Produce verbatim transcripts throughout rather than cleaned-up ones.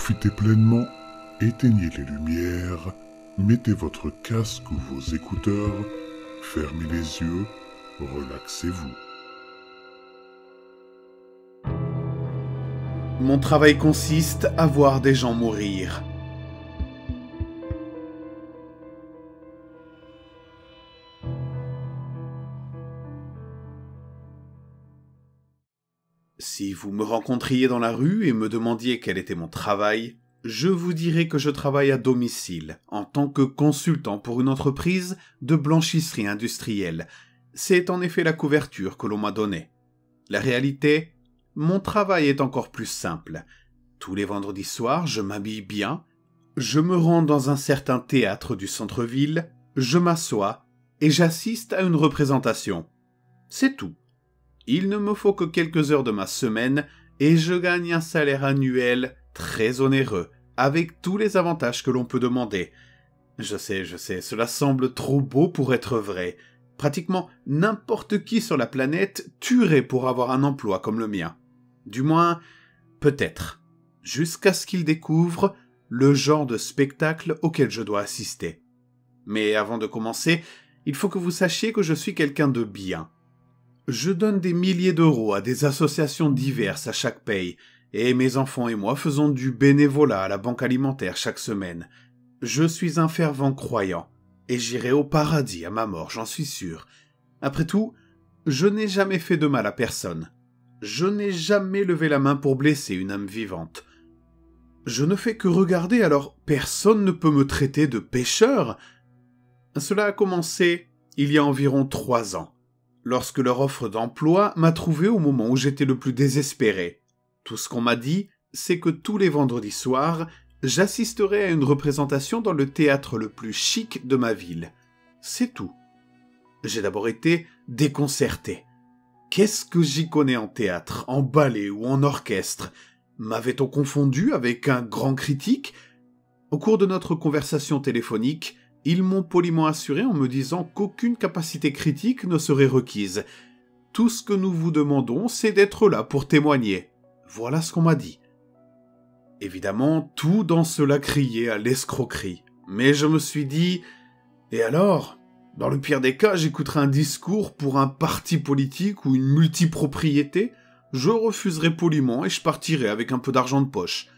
profitez pleinement, éteignez les lumières, mettez votre casque ou vos écouteurs, fermez les yeux, relaxez-vous. Mon travail consiste à voir des gens mourir. Si vous me rencontriez dans la rue et me demandiez quel était mon travail, je vous dirais que je travaille à domicile, en tant que consultant pour une entreprise de blanchisserie industrielle. C'est en effet la couverture que l'on m'a donnée. La réalité, mon travail est encore plus simple. Tous les vendredis soirs, je m'habille bien, je me rends dans un certain théâtre du centre-ville, je m'assois et j'assiste à une représentation. C'est tout. Il ne me faut que quelques heures de ma semaine et je gagne un salaire annuel très onéreux, avec tous les avantages que l'on peut demander. Je sais, je sais, cela semble trop beau pour être vrai. Pratiquement n'importe qui sur la planète tuerait pour avoir un emploi comme le mien. Du moins, peut-être, jusqu'à ce qu'il découvre le genre de spectacle auquel je dois assister. Mais avant de commencer, il faut que vous sachiez que je suis quelqu'un de bien. Je donne des milliers d'euros à des associations diverses à chaque paye, et mes enfants et moi faisons du bénévolat à la banque alimentaire chaque semaine. Je suis un fervent croyant, et j'irai au paradis à ma mort, j'en suis sûr. Après tout, je n'ai jamais fait de mal à personne. Je n'ai jamais levé la main pour blesser une âme vivante. Je ne fais que regarder, alors personne ne peut me traiter de pécheur. Cela a commencé il y a environ trois ans. Lorsque leur offre d'emploi m'a trouvé au moment où j'étais le plus désespéré. Tout ce qu'on m'a dit, c'est que tous les vendredis soirs, j'assisterai à une représentation dans le théâtre le plus chic de ma ville. C'est tout. J'ai d'abord été déconcerté. Qu'est-ce que j'y connais en théâtre, en ballet ou en orchestre? M'avait-on confondu avec un grand critique? Au cours de notre conversation téléphonique, ils m'ont poliment assuré en me disant qu'aucune capacité critique ne serait requise. Tout ce que nous vous demandons, c'est d'être là pour témoigner. Voilà ce qu'on m'a dit. Évidemment, tout dans cela criait à l'escroquerie. Mais je me suis dit, et alors? Dans le pire des cas, j'écouterai un discours pour un parti politique ou une multipropriété, je refuserai poliment et je partirai avec un peu d'argent de poche.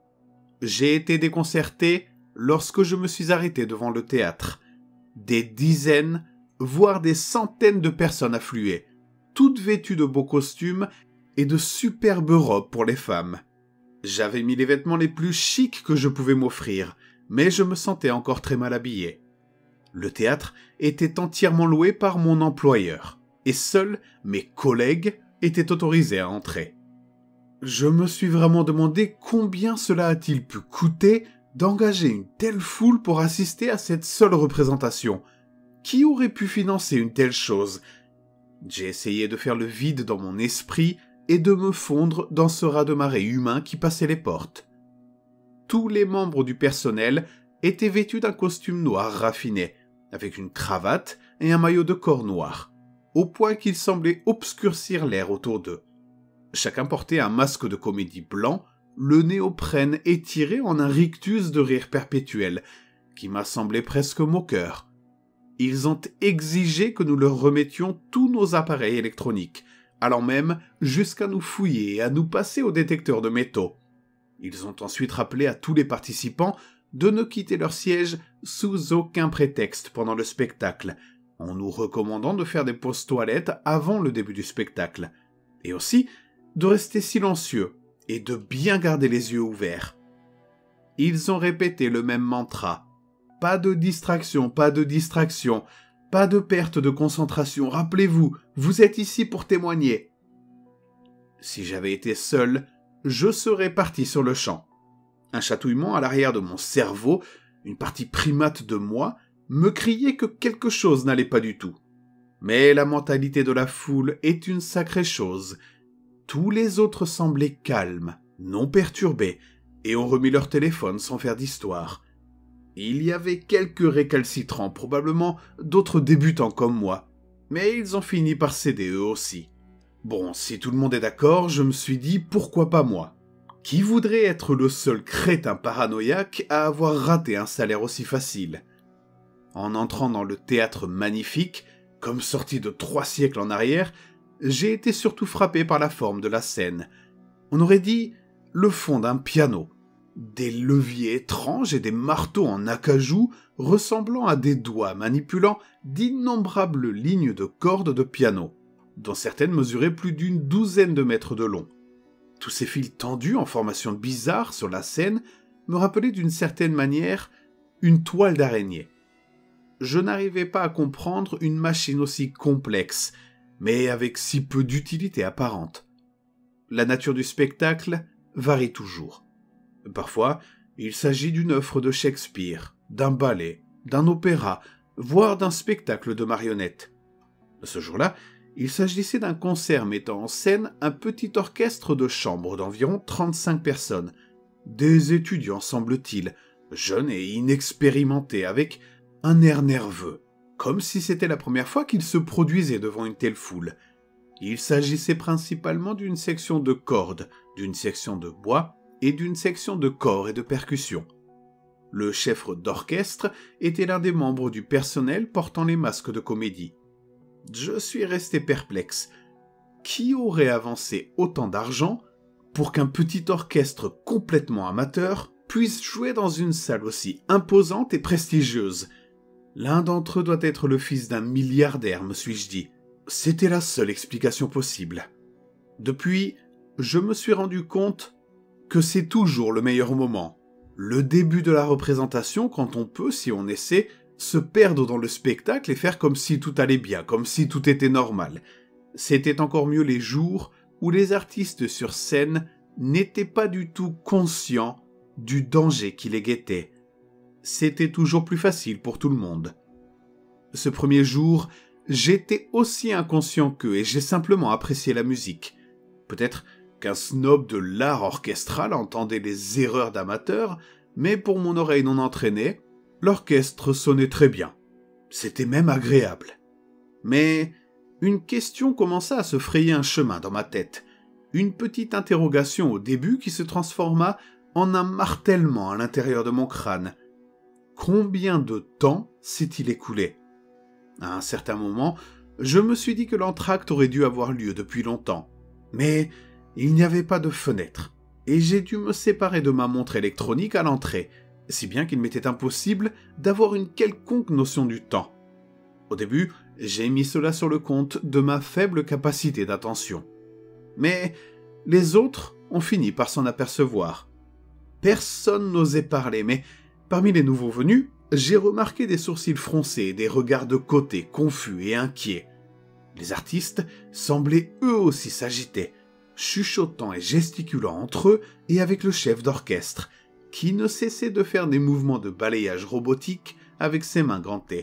J'ai été déconcerté lorsque je me suis arrêté devant le théâtre. Des dizaines, voire des centaines de personnes affluaient, toutes vêtues de beaux costumes et de superbes robes pour les femmes. J'avais mis les vêtements les plus chics que je pouvais m'offrir, mais je me sentais encore très mal habillé. Le théâtre était entièrement loué par mon employeur, et seuls mes collègues étaient autorisés à entrer. Je me suis vraiment demandé combien cela a-t-il pu coûter d'engager une telle foule pour assister à cette seule représentation. Qui aurait pu financer une telle chose? J'ai essayé de faire le vide dans mon esprit et de me fondre dans ce raz-de-marée humain qui passait les portes. Tous les membres du personnel étaient vêtus d'un costume noir raffiné, avec une cravate et un maillot de corps noir, au point qu'il semblait obscurcir l'air autour d'eux. Chacun portait un masque de comédie blanc, le néoprène étiré en un rictus de rire perpétuel, qui m'a semblé presque moqueur. Ils ont exigé que nous leur remettions tous nos appareils électroniques, allant même jusqu'à nous fouiller et à nous passer au détecteur de métaux. Ils ont ensuite rappelé à tous les participants de ne quitter leur siège sous aucun prétexte pendant le spectacle, en nous recommandant de faire des pauses toilettes avant le début du spectacle, et aussi de rester silencieux et de bien garder les yeux ouverts. Ils ont répété le même mantra. Pas de distraction, pas de distraction, pas de perte de concentration. Rappelez-vous, vous êtes ici pour témoigner. Si j'avais été seul, je serais parti sur le champ. Un chatouillement à l'arrière de mon cerveau, une partie primate de moi, me criait que quelque chose n'allait pas du tout. Mais la mentalité de la foule est une sacrée chose. Tous les autres semblaient calmes, non perturbés, et ont remis leur téléphone sans faire d'histoire. Il y avait quelques récalcitrants, probablement d'autres débutants comme moi, mais ils ont fini par céder eux aussi. Bon, si tout le monde est d'accord, je me suis dit pourquoi pas moi. Qui voudrait être le seul crétin paranoïaque à avoir raté un salaire aussi facile? En entrant dans le théâtre magnifique, comme sorti de trois siècles en arrière, j'ai été surtout frappé par la forme de la scène. On aurait dit le fond d'un piano. Des leviers étranges et des marteaux en acajou ressemblant à des doigts manipulant d'innombrables lignes de cordes de piano, dont certaines mesuraient plus d'une douzaine de mètres de long. Tous ces fils tendus en formation bizarre sur la scène me rappelaient d'une certaine manière une toile d'araignée. Je n'arrivais pas à comprendre une machine aussi complexe, mais avec si peu d'utilité apparente. La nature du spectacle varie toujours. Parfois, il s'agit d'une œuvre de Shakespeare, d'un ballet, d'un opéra, voire d'un spectacle de marionnettes. Ce jour-là, il s'agissait d'un concert mettant en scène un petit orchestre de chambre d'environ trente-cinq personnes, des étudiants semble-t-il, jeunes et inexpérimentés, avec un air nerveux, comme si c'était la première fois qu'ils se produisaient devant une telle foule. Il s'agissait principalement d'une section de cordes, d'une section de bois et d'une section de corps et de percussions. Le chef d'orchestre était l'un des membres du personnel portant les masques de comédie. Je suis resté perplexe. Qui aurait avancé autant d'argent pour qu'un petit orchestre complètement amateur puisse jouer dans une salle aussi imposante et prestigieuse? L'un d'entre eux doit être le fils d'un milliardaire, me suis-je dit. C'était la seule explication possible. Depuis, je me suis rendu compte que c'est toujours le meilleur moment. Le début de la représentation, quand on peut, si on essaie, se perdre dans le spectacle et faire comme si tout allait bien, comme si tout était normal. C'était encore mieux les jours où les artistes sur scène n'étaient pas du tout conscients du danger qui les guettait. C'était toujours plus facile pour tout le monde. Ce premier jour, j'étais aussi inconscient qu'eux et j'ai simplement apprécié la musique. Peut-être qu'un snob de l'art orchestral entendait les erreurs d'amateurs, mais pour mon oreille non entraînée, l'orchestre sonnait très bien. C'était même agréable. Mais une question commença à se frayer un chemin dans ma tête. Une petite interrogation au début qui se transforma en un martèlement à l'intérieur de mon crâne. Combien de temps s'est-il écoulé? À un certain moment, je me suis dit que l'entracte aurait dû avoir lieu depuis longtemps. Mais il n'y avait pas de fenêtre, et j'ai dû me séparer de ma montre électronique à l'entrée, si bien qu'il m'était impossible d'avoir une quelconque notion du temps. Au début, j'ai mis cela sur le compte de ma faible capacité d'attention. Mais les autres ont fini par s'en apercevoir. Personne n'osait parler, mais parmi les nouveaux venus, j'ai remarqué des sourcils froncés et des regards de côté, confus et inquiets. Les artistes semblaient eux aussi s'agiter, chuchotant et gesticulant entre eux et avec le chef d'orchestre, qui ne cessait de faire des mouvements de balayage robotique avec ses mains gantées.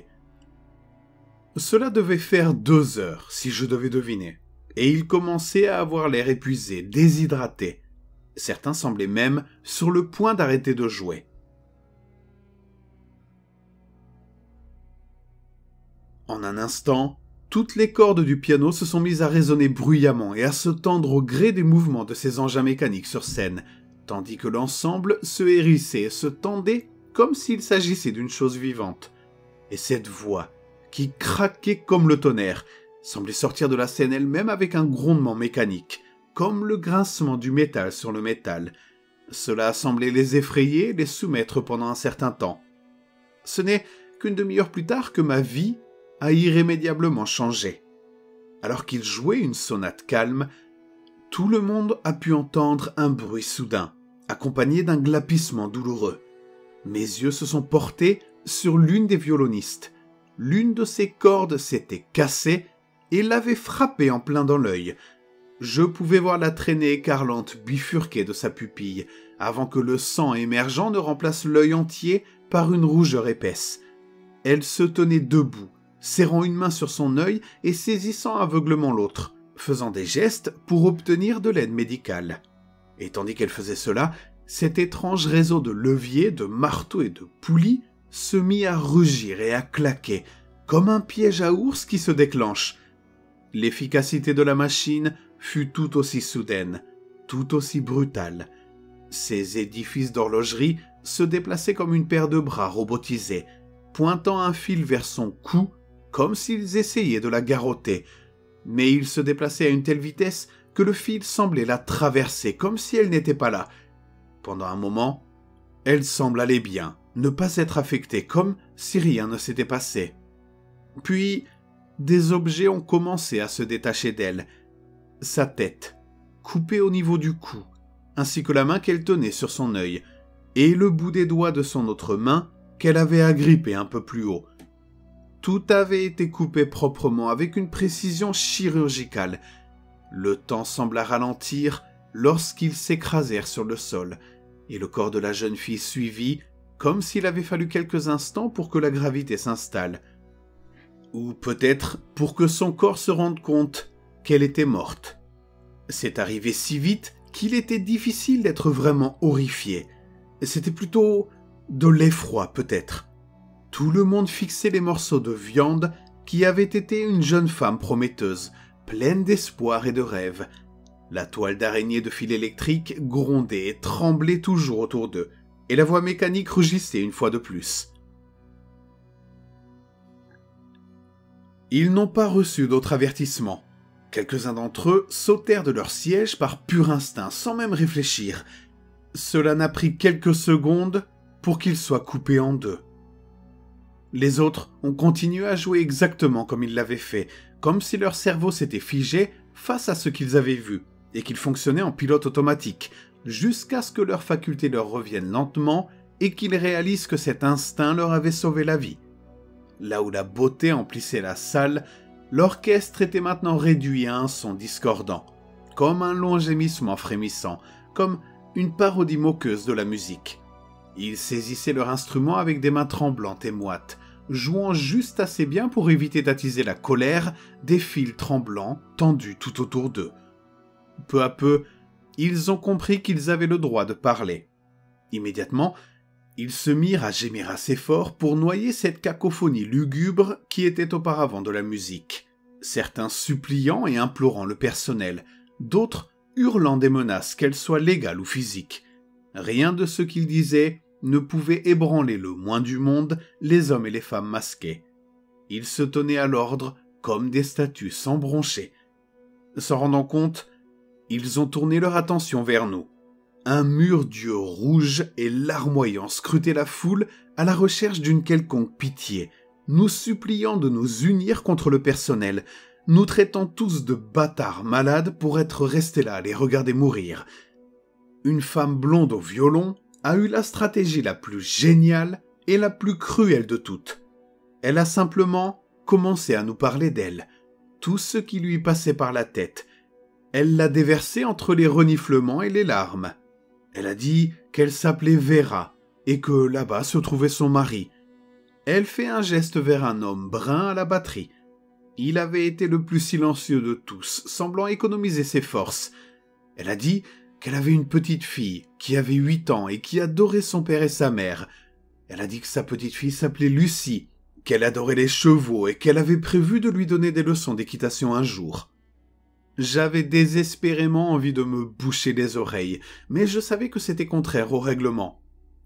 Cela devait faire deux heures, si je devais deviner, et ils commençaient à avoir l'air épuisés, déshydratés. Certains semblaient même sur le point d'arrêter de jouer. En un instant, toutes les cordes du piano se sont mises à résonner bruyamment et à se tendre au gré des mouvements de ces engins mécaniques sur scène, tandis que l'ensemble se hérissait et se tendait comme s'il s'agissait d'une chose vivante. Et cette voix, qui craquait comme le tonnerre, semblait sortir de la scène elle-même avec un grondement mécanique, comme le grincement du métal sur le métal. Cela semblait les effrayer et les soumettre pendant un certain temps. Ce n'est qu'une demi-heure plus tard que ma vie a irrémédiablement changé. Alors qu'ils jouaient une sonate calme, tout le monde a pu entendre un bruit soudain, accompagné d'un glapissement douloureux. Mes yeux se sont portés sur l'une des violonistes. L'une de ses cordes s'était cassée et l'avait frappée en plein dans l'œil. Je pouvais voir la traînée écarlate bifurquer de sa pupille, avant que le sang émergeant ne remplace l'œil entier par une rougeur épaisse. Elle se tenait debout, serrant une main sur son œil et saisissant aveuglement l'autre, faisant des gestes pour obtenir de l'aide médicale. Et tandis qu'elle faisait cela, cet étrange réseau de leviers, de marteaux et de poulies se mit à rugir et à claquer, comme un piège à ours qui se déclenche. L'efficacité de la machine fut tout aussi soudaine, tout aussi brutale. Ces édifices d'horlogerie se déplaçaient comme une paire de bras robotisés, pointant un fil vers son cou, comme s'ils essayaient de la garrotter. Mais ils se déplaçaient à une telle vitesse que le fil semblait la traverser, comme si elle n'était pas là. Pendant un moment, elle semble aller bien, ne pas être affectée, comme si rien ne s'était passé. Puis, des objets ont commencé à se détacher d'elle. Sa tête, coupée au niveau du cou, ainsi que la main qu'elle tenait sur son œil, et le bout des doigts de son autre main qu'elle avait agrippé un peu plus haut. Tout avait été coupé proprement avec une précision chirurgicale. Le temps sembla ralentir lorsqu'ils s'écrasèrent sur le sol, et le corps de la jeune fille suivit, comme s'il avait fallu quelques instants pour que la gravité s'installe. Ou peut-être pour que son corps se rende compte qu'elle était morte. C'est arrivé si vite qu'il était difficile d'être vraiment horrifié. C'était plutôt de l'effroi, peut-être. Tout le monde fixait les morceaux de viande qui avaient été une jeune femme prometteuse, pleine d'espoir et de rêves. La toile d'araignée de fil électrique grondait et tremblait toujours autour d'eux, et la voix mécanique rugissait une fois de plus. Ils n'ont pas reçu d'autre avertissement. Quelques-uns d'entre eux sautèrent de leur siège par pur instinct, sans même réfléchir. Cela n'a pris quelques secondes pour qu'ils soient coupés en deux. Les autres ont continué à jouer exactement comme ils l'avaient fait, comme si leur cerveau s'était figé face à ce qu'ils avaient vu, et qu'ils fonctionnaient en pilote automatique, jusqu'à ce que leurs facultés leur reviennent lentement et qu'ils réalisent que cet instinct leur avait sauvé la vie. Là où la beauté emplissait la salle, l'orchestre était maintenant réduit à un son discordant, comme un long gémissement frémissant, comme une parodie moqueuse de la musique. Ils saisissaient leur instrument avec des mains tremblantes et moites, jouant juste assez bien pour éviter d'attiser la colère des fils tremblants tendus tout autour d'eux. Peu à peu, ils ont compris qu'ils avaient le droit de parler. Immédiatement, ils se mirent à gémir assez fort pour noyer cette cacophonie lugubre qui était auparavant de la musique. Certains suppliant et implorant le personnel, d'autres hurlant des menaces, qu'elles soient légales ou physiques. Rien de ce qu'ils disaient ne pouvait ébranler le moins du monde les hommes et les femmes masqués. Ils se tenaient à l'ordre comme des statues sans broncher. S'en rendant compte, ils ont tourné leur attention vers nous. Un mur d'yeux rouges et larmoyants scrutait la foule à la recherche d'une quelconque pitié, nous suppliant de nous unir contre le personnel, nous traitant tous de bâtards malades pour être restés là à les regarder mourir. Une femme blonde au violon a eu la stratégie la plus géniale et la plus cruelle de toutes. Elle a simplement commencé à nous parler d'elle, tout ce qui lui passait par la tête. Elle l'a déversé entre les reniflements et les larmes. Elle a dit qu'elle s'appelait Vera et que là-bas se trouvait son mari. Elle fait un geste vers un homme brun à la batterie. Il avait été le plus silencieux de tous, semblant économiser ses forces. Elle a dit qu'elle avait une petite fille qui avait huit ans et qui adorait son père et sa mère. Elle a dit que sa petite fille s'appelait Lucie, qu'elle adorait les chevaux et qu'elle avait prévu de lui donner des leçons d'équitation un jour. J'avais désespérément envie de me boucher les oreilles, mais je savais que c'était contraire au règlement.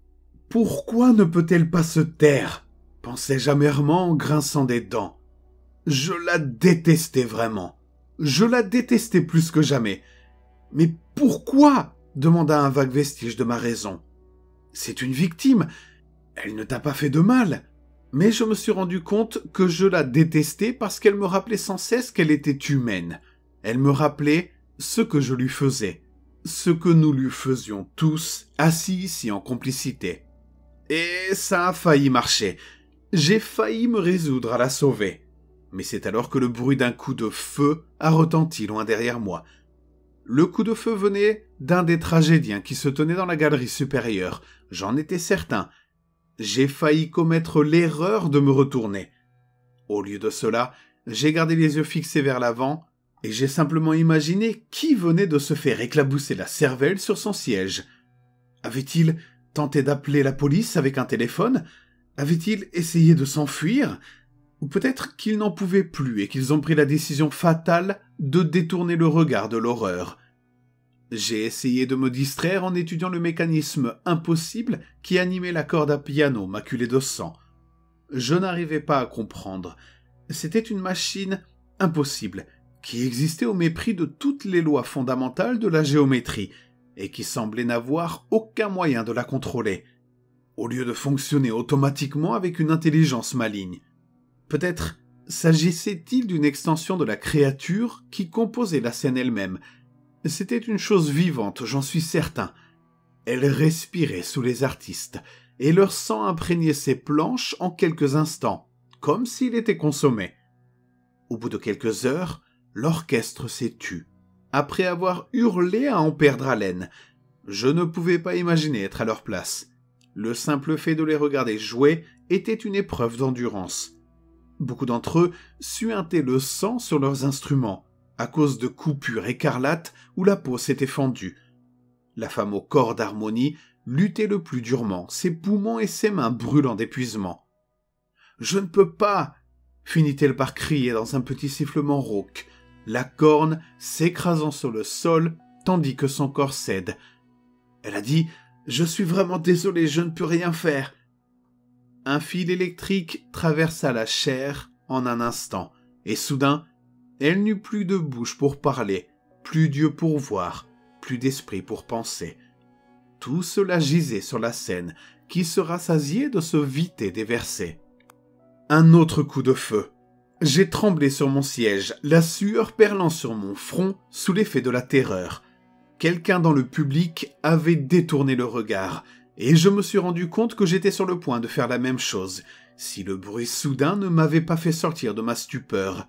« Pourquoi ne peut-elle pas se taire ?» pensais-je amèrement en grinçant des dents. Je la détestais vraiment. Je la détestais plus que jamais. « Mais pourquoi ?» demanda un vague vestige de ma raison. « C'est une victime. Elle ne t'a pas fait de mal. » Mais je me suis rendu compte que je la détestais parce qu'elle me rappelait sans cesse qu'elle était humaine. Elle me rappelait ce que je lui faisais, ce que nous lui faisions tous, assis ici en complicité. Et ça a failli marcher. J'ai failli me résoudre à la sauver. Mais c'est alors que le bruit d'un coup de feu a retenti loin derrière moi. Le coup de feu venait d'un des tragédiens qui se tenait dans la galerie supérieure. J'en étais certain. J'ai failli commettre l'erreur de me retourner. Au lieu de cela, j'ai gardé les yeux fixés vers l'avant, et j'ai simplement imaginé qui venait de se faire éclabousser la cervelle sur son siège. Avait-il tenté d'appeler la police avec un téléphone ? Avait-il essayé de s'enfuir ? Ou peut-être qu'ils n'en pouvaient plus et qu'ils ont pris la décision fatale de détourner le regard de l'horreur. J'ai essayé de me distraire en étudiant le mécanisme impossible qui animait la corde à piano maculée de sang. Je n'arrivais pas à comprendre. C'était une machine impossible, qui existait au mépris de toutes les lois fondamentales de la géométrie, et qui semblait n'avoir aucun moyen de la contrôler, au lieu de fonctionner automatiquement avec une intelligence maligne. Peut-être s'agissait-il d'une extension de la créature qui composait la scène elle-même. C'était une chose vivante, j'en suis certain. Elle respirait sous les artistes, et leur sang imprégnait ses planches en quelques instants, comme s'il était consommé. Au bout de quelques heures, l'orchestre s'est tu, après avoir hurlé à en perdre haleine. Je ne pouvais pas imaginer être à leur place. Le simple fait de les regarder jouer était une épreuve d'endurance. Beaucoup d'entre eux suintaient le sang sur leurs instruments, à cause de coupures écarlates où la peau s'était fendue. La femme au corps d'harmonie luttait le plus durement, ses poumons et ses mains brûlant d'épuisement. « Je ne peux pas !» finit-elle par crier dans un petit sifflement rauque, la corne s'écrasant sur le sol tandis que son corps cède. Elle a dit « Je suis vraiment désolée, je ne peux rien faire !» Un fil électrique traversa la chair en un instant, et soudain, elle n'eut plus de bouche pour parler, plus d'yeux pour voir, plus d'esprit pour penser. Tout cela gisait sur la scène, qui se rassasiait de se vider des versets. Un autre coup de feu. J'ai tremblé sur mon siège, la sueur perlant sur mon front sous l'effet de la terreur. Quelqu'un dans le public avait détourné le regard, et je me suis rendu compte que j'étais sur le point de faire la même chose, si le bruit soudain ne m'avait pas fait sortir de ma stupeur.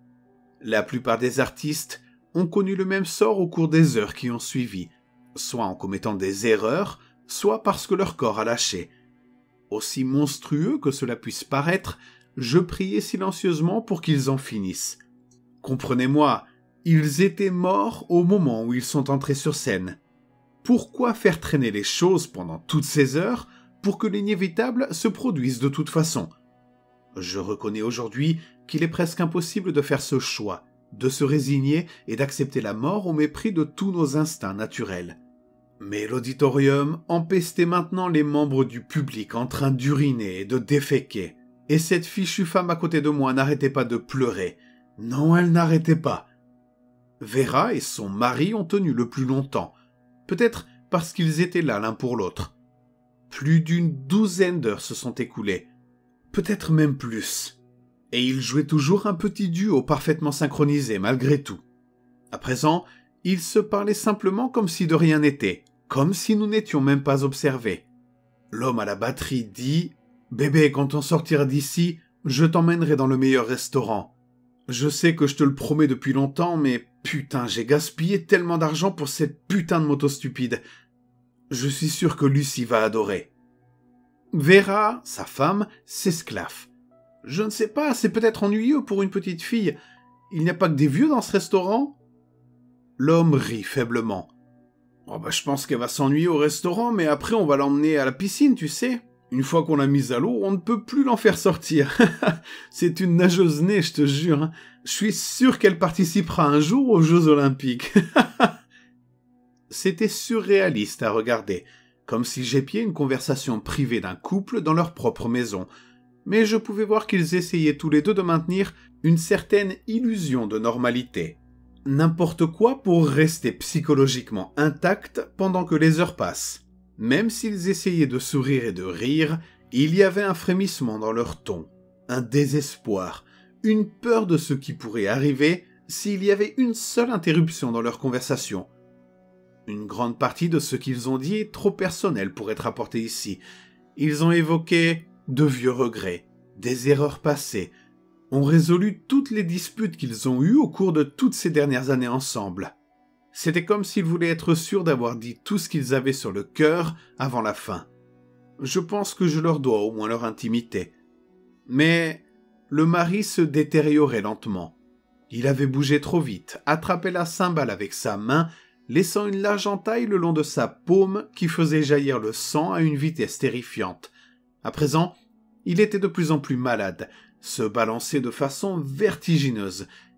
La plupart des artistes ont connu le même sort au cours des heures qui ont suivi, soit en commettant des erreurs, soit parce que leur corps a lâché. Aussi monstrueux que cela puisse paraître, je priais silencieusement pour qu'ils en finissent. Comprenez-moi, ils étaient morts au moment où ils sont entrés sur scène. Pourquoi faire traîner les choses pendant toutes ces heures pour que l'inévitable se produise de toute façon ? Je reconnais aujourd'hui qu'il est presque impossible de faire ce choix, de se résigner et d'accepter la mort au mépris de tous nos instincts naturels. Mais l'auditorium empestait maintenant les membres du public en train d'uriner et de déféquer, et cette fichue femme à côté de moi n'arrêtait pas de pleurer. Non, elle n'arrêtait pas. Vera et son mari ont tenu le plus longtemps, peut-être parce qu'ils étaient là l'un pour l'autre. Plus d'une douzaine d'heures se sont écoulées, peut-être même plus. Et ils jouaient toujours un petit duo parfaitement synchronisé malgré tout. À présent, ils se parlaient simplement comme si de rien n'était, comme si nous n'étions même pas observés. L'homme à la batterie dit « Bébé, quand on sortira d'ici, je t'emmènerai dans le meilleur restaurant. Je sais que je te le promets depuis longtemps, mais putain, j'ai gaspillé tellement d'argent pour cette putain de moto stupide. Je suis sûr que Lucie va adorer. » Vera, sa femme, s'esclaffe. « Je ne sais pas, c'est peut-être ennuyeux pour une petite fille. Il n'y a pas que des vieux dans ce restaurant ?» L'homme rit faiblement. « Oh bah je pense qu'elle va s'ennuyer au restaurant, mais après on va l'emmener à la piscine, tu sais. Une fois qu'on l'a mise à l'eau, on ne peut plus l'en faire sortir. C'est une nageuse née, je te jure. Hein. Je suis sûr qu'elle participera un jour aux Jeux Olympiques. » C'était surréaliste à regarder, comme si j'épiais une conversation privée d'un couple dans leur propre maison. Mais je pouvais voir qu'ils essayaient tous les deux de maintenir une certaine illusion de normalité. N'importe quoi pour rester psychologiquement intact pendant que les heures passent. Même s'ils essayaient de sourire et de rire, il y avait un frémissement dans leur ton, un désespoir, une peur de ce qui pourrait arriver s'il y avait une seule interruption dans leur conversation. Une grande partie de ce qu'ils ont dit est trop personnel pour être apporté ici. Ils ont évoqué de vieux regrets, des erreurs passées, ont résolu toutes les disputes qu'ils ont eues au cours de toutes ces dernières années ensemble. C'était comme s'ils voulaient être sûrs d'avoir dit tout ce qu'ils avaient sur le cœur avant la fin. Je pense que je leur dois au moins leur intimité. Mais le mari se détériorait lentement. Il avait bougé trop vite, attrapé la cymbale avec sa main, laissant une large entaille le long de sa paume qui faisait jaillir le sang à une vitesse terrifiante. À présent, il était de plus en plus malade, se balançait de façon vertigineuse,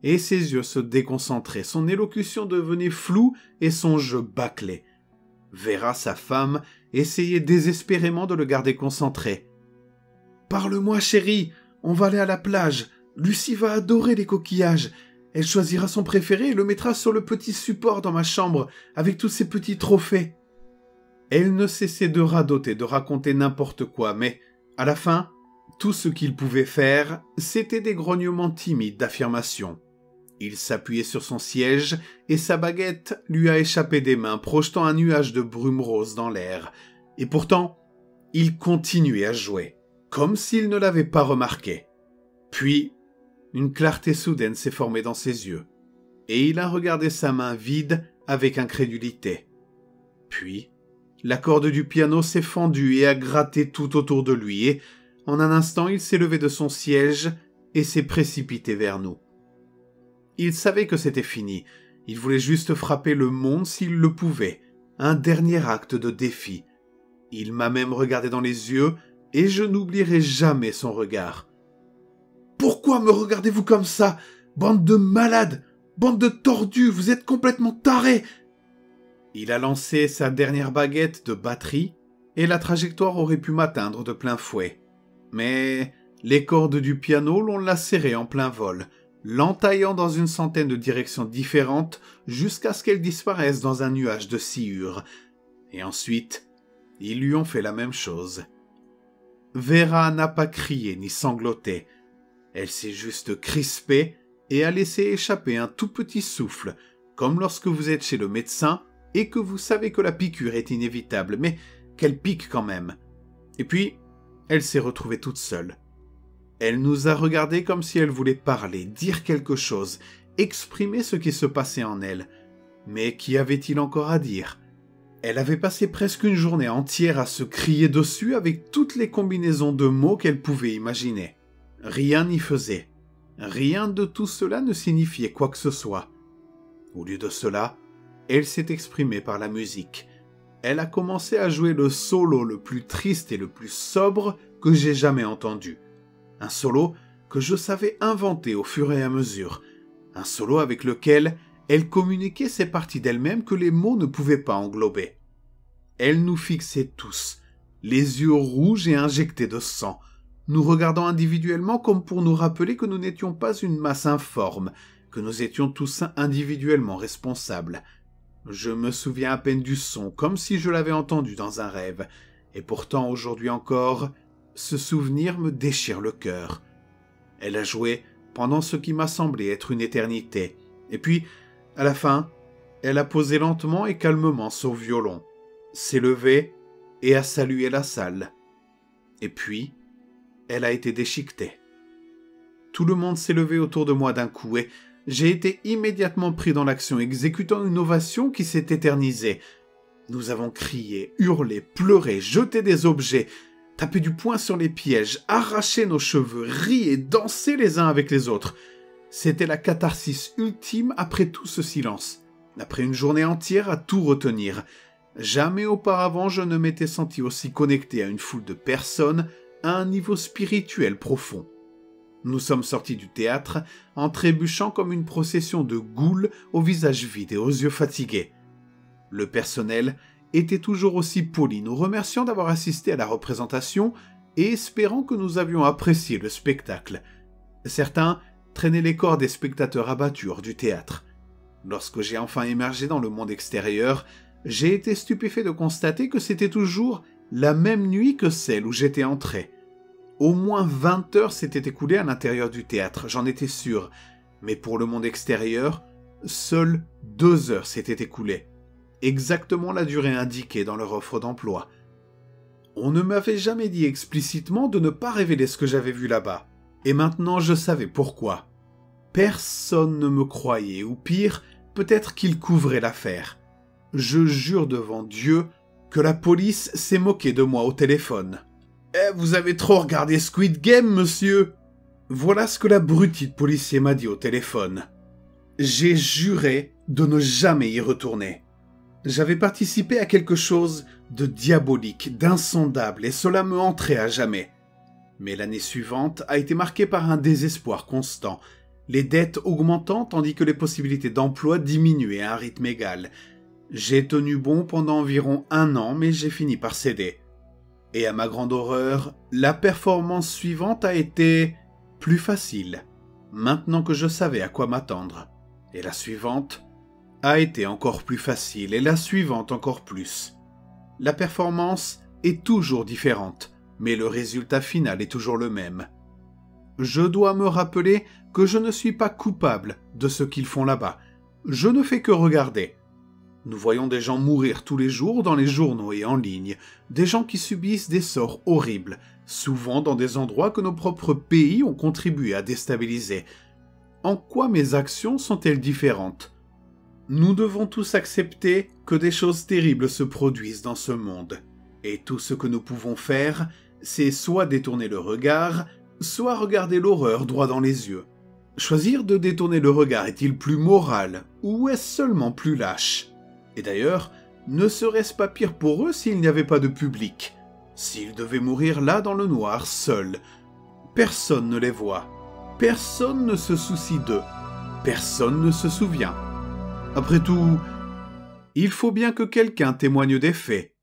et ses yeux se déconcentraient, son élocution devenait floue et son jeu bâclé. Vera, sa femme, essayait désespérément de le garder concentré. « Parle-moi, chérie, on va aller à la plage. Lucie va adorer les coquillages. Elle choisira son préféré et le mettra sur le petit support dans ma chambre, avec tous ses petits trophées. » Elle ne cessait de radoter, de raconter n'importe quoi, mais, à la fin, tout ce qu'il pouvait faire, c'était des grognements timides d'affirmation. Il s'appuyait sur son siège et sa baguette lui a échappé des mains, projetant un nuage de brume rose dans l'air. Et pourtant, il continuait à jouer, comme s'il ne l'avait pas remarqué. Puis, une clarté soudaine s'est formée dans ses yeux, et il a regardé sa main vide avec incrédulité. Puis, la corde du piano s'est fendue et a gratté tout autour de lui, et, en un instant, il s'est levé de son siège et s'est précipité vers nous. Il savait que c'était fini. Il voulait juste frapper le monde s'il le pouvait. Un dernier acte de défi. Il m'a même regardé dans les yeux et je n'oublierai jamais son regard. « Pourquoi me regardez-vous comme ça? Bande de malades! Bande de tordus! Vous êtes complètement tarés !» Il a lancé sa dernière baguette de batterie et la trajectoire aurait pu m'atteindre de plein fouet. Mais les cordes du piano l'ont lacéré en plein vol, l'entaillant dans une centaine de directions différentes jusqu'à ce qu'elle disparaisse dans un nuage de sciure. Et ensuite, ils lui ont fait la même chose. Vera n'a pas crié ni sangloté. Elle s'est juste crispée et a laissé échapper un tout petit souffle, comme lorsque vous êtes chez le médecin et que vous savez que la piqûre est inévitable, mais qu'elle pique quand même. Et puis, elle s'est retrouvée toute seule. Elle nous a regardés comme si elle voulait parler, dire quelque chose, exprimer ce qui se passait en elle. Mais qu'y avait-il encore à dire? Elle avait passé presque une journée entière à se crier dessus avec toutes les combinaisons de mots qu'elle pouvait imaginer. Rien n'y faisait. Rien de tout cela ne signifiait quoi que ce soit. Au lieu de cela, elle s'est exprimée par la musique. Elle a commencé à jouer le solo le plus triste et le plus sobre que j'ai jamais entendu. Un solo que je savais inventer au fur et à mesure. Un solo avec lequel elle communiquait ces parties d'elle-même que les mots ne pouvaient pas englober. Elle nous fixait tous, les yeux rouges et injectés de sang, nous regardant individuellement comme pour nous rappeler que nous n'étions pas une masse informe, que nous étions tous individuellement responsables. Je me souviens à peine du son, comme si je l'avais entendu dans un rêve, et pourtant aujourd'hui encore, ce souvenir me déchire le cœur. Elle a joué pendant ce qui m'a semblé être une éternité, et puis, à la fin, elle a posé lentement et calmement son violon, s'est levée et a salué la salle. Et puis, elle a été déchiquetée. Tout le monde s'est levé autour de moi d'un coup et j'ai été immédiatement pris dans l'action, exécutant une ovation qui s'est éternisée. Nous avons crié, hurlé, pleuré, jeté des objets, tapé du poing sur les pièges, arraché nos cheveux, ri et dansé les uns avec les autres. C'était la catharsis ultime après tout ce silence, après une journée entière à tout retenir. Jamais auparavant je ne m'étais senti aussi connecté à une foule de personnes à un niveau spirituel profond. Nous sommes sortis du théâtre en trébuchant comme une procession de goules au visage vide et aux yeux fatigués. Le personnel était toujours aussi poli, nous remerciant d'avoir assisté à la représentation et espérant que nous avions apprécié le spectacle. Certains traînaient les corps des spectateurs abattus hors du théâtre. Lorsque j'ai enfin émergé dans le monde extérieur, j'ai été stupéfait de constater que c'était toujours la même nuit que celle où j'étais entré. Au moins vingt heures s'étaient écoulées à l'intérieur du théâtre, j'en étais sûr. Mais pour le monde extérieur, seules deux heures s'étaient écoulées. Exactement la durée indiquée dans leur offre d'emploi. On ne m'avait jamais dit explicitement de ne pas révéler ce que j'avais vu là-bas. Et maintenant je savais pourquoi. Personne ne me croyait, ou pire, peut-être qu'il couvrait l'affaire. Je jure devant Dieu que la police s'est moquée de moi au téléphone. « Eh, vous avez trop regardé Squid Game, monsieur !» Voilà ce que l'abruti de policier m'a dit au téléphone. J'ai juré de ne jamais y retourner. J'avais participé à quelque chose de diabolique, d'insondable, et cela me hantrait à jamais. Mais l'année suivante a été marquée par un désespoir constant. les dettes augmentant tandis que les possibilités d'emploi diminuaient à un rythme égal. J'ai tenu bon pendant environ un an, mais j'ai fini par céder. Et à ma grande horreur, la performance suivante a été plus facile, maintenant que je savais à quoi m'attendre. Et la suivante a été encore plus facile, et la suivante encore plus. La performance est toujours différente, mais le résultat final est toujours le même. Je dois me rappeler que je ne suis pas coupable de ce qu'ils font là-bas. Je ne fais que regarder. Nous voyons des gens mourir tous les jours dans les journaux et en ligne, des gens qui subissent des sorts horribles, souvent dans des endroits que nos propres pays ont contribué à déstabiliser. En quoi mes actions sont-elles différentes ? Nous devons tous accepter que des choses terribles se produisent dans ce monde, et tout ce que nous pouvons faire, c'est soit détourner le regard, soit regarder l'horreur droit dans les yeux. Choisir de détourner le regard est-il plus moral, ou est-ce seulement plus lâche ? Et d'ailleurs, ne serait-ce pas pire pour eux s'il n'y avait pas de public ? S'ils devaient mourir là dans le noir, seuls. Personne ne les voit. Personne ne se soucie d'eux. Personne ne se souvient. Après tout, il faut bien que quelqu'un témoigne des faits,